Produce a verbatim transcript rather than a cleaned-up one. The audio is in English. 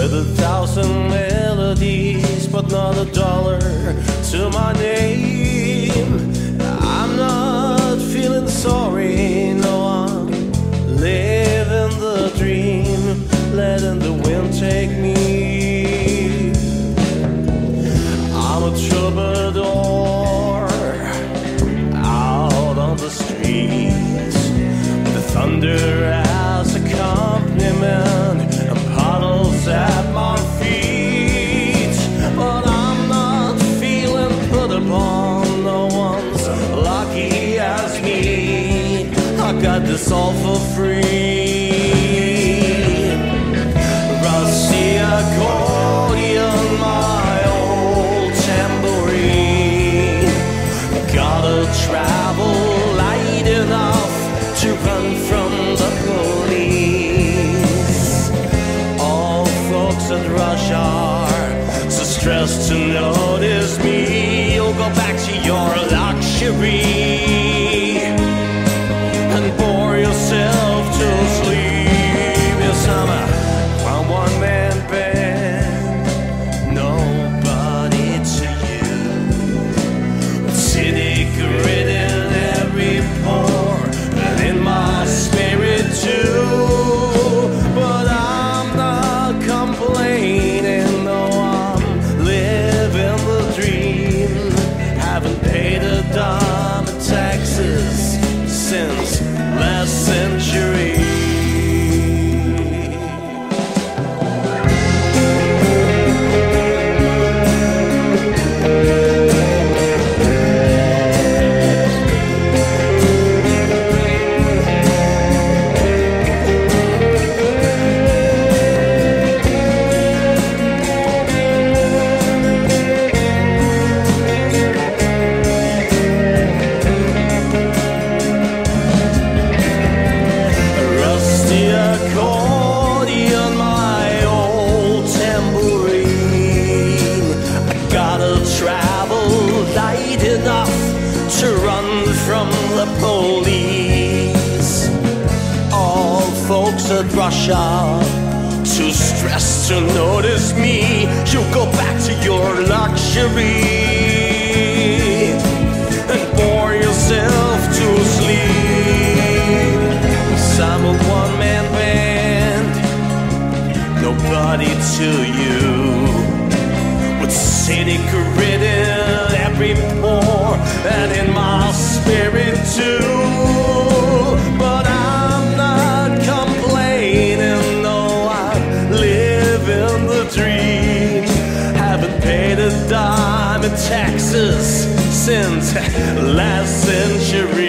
with a thousand melodies, but not a dollar to my name. I'm not feeling sorry, no, I'm living the dream, letting the wind take me. I'm a troubadour out on the streets, with thunder as accompaniment and puddles at my feet. But I'm not feeling put upon, no one's lucky as me. I got this all for free. Rusty accordion, my old tambourine, gotta travel light enough to run from the police. All folks at rush hour, so stressed to notice me. You'll go back to your luxury and bore yourself to sleep. Yes, I'm a one-man band, nobody to you, cynic written every pore and in my spirit too. But I'm not complaining, no, I'm living the dream. Haven't paid a dime in taxes since last century. Accordion, my old tambourine, I gotta travel light enough to run from the police. All folks at rush hour, too stressed to notice me. You go back to your luxury and bore yourself to sleep. I'm a one-man band, nobody to you, with cynic written every pore and in my spirit too. But I'm not complaining, no, I'm living the dream. Haven't paid a dime in taxes since last century.